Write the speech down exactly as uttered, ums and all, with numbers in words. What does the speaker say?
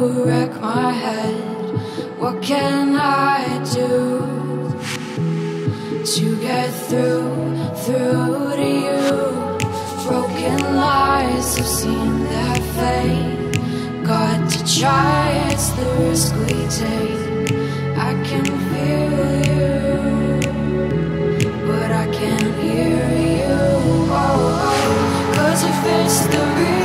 wreck my head. What can I do to get through, through to you? Broken lies have seen their fate. Got to try, it's the risk we take. I can feel you, but I can't hear you. Oh, oh. 'Cause if it's the real